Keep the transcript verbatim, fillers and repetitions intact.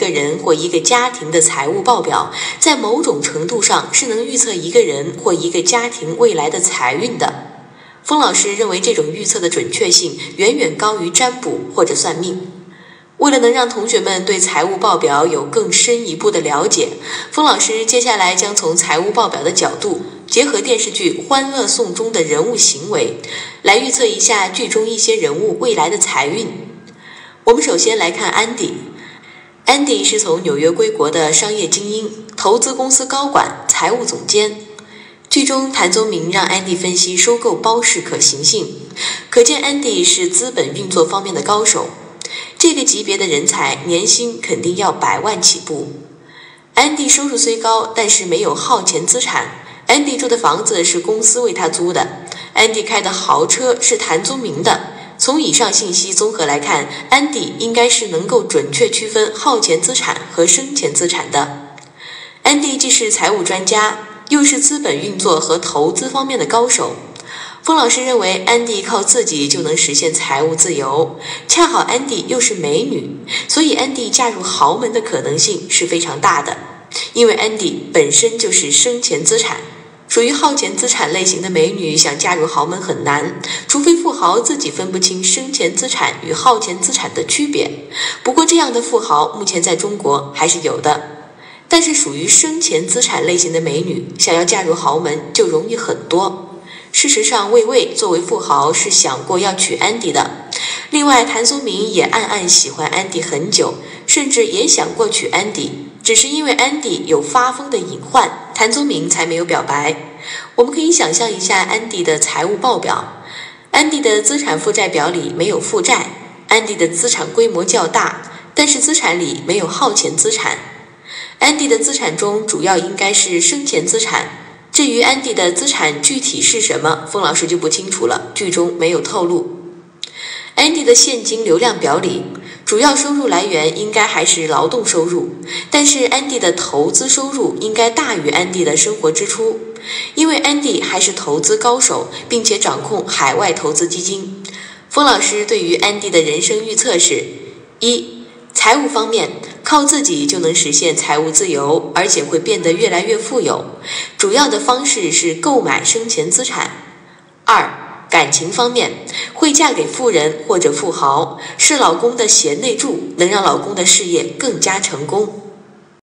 个人或一个家庭的财务报表，在某种程度上是能预测一个人或一个家庭未来的财运的。封老师认为这种预测的准确性远远高于占卜或者算命。为了能让同学们对财务报表有更深一步的了解，封老师接下来将从财务报表的角度，结合电视剧《欢乐颂》中的人物行为，来预测一下剧中一些人物未来的财运。我们首先来看安迪。安迪是从纽约归国的商业精英，投资公司高管、财务总监。剧中谭宗明让安迪分析收购包氏可行性，可见安迪是资本运作方面的高手。这个级别的人才年薪肯定要百万起步。安迪收入虽高，但是没有耗钱资产。安迪住的房子是公司为他租的，安迪开的豪车是谭宗明的。从以上信息综合来看，安迪应该是能够准确区分耗钱资产和生钱资产的。安迪既是财务专家，又是资本运作和投资方面的高手。封老师认为安迪靠自己就能实现财务自由，恰好安迪又是美女，所以安迪嫁入豪门的可能性是非常大的。因为安迪本身就是生钱资产，属于耗钱资产类型的美女想嫁入豪门很难，除非富豪自己分不清生钱资产与耗钱资产的区别。不过这样的富豪目前在中国还是有的。但是属于生钱资产类型的美女想要嫁入豪门就容易很多。事实上，魏魏作为富豪是想过要娶安迪的。另外，谭松明也暗暗喜欢安迪很久，甚至也想过娶安迪，只是因为安迪有发疯的隐患，谭宗明才没有表白。我们可以想象一下安迪的财务报表，安迪的资产负债表里没有负债，安迪的资产规模较大，但是资产里没有耗钱资产。安迪的资产中主要应该是生钱资产，至于安迪的资产具体是什么，封老师就不清楚了，剧中没有透露。安迪的现金流量表里，主要收入来源应该还是劳动收入，但是安迪的投资收入应该大于安迪的生活支出，因为安迪还是投资高手，并且掌控海外投资基金。封老师对于安迪的人生预测是：一、财务方面，靠自己就能实现财务自由，而且会变得越来越富有，主要的方式是购买生钱资产。二、感情方面，会嫁给富人或者富豪，是老公的贤内助，能让老公的事业更加成功。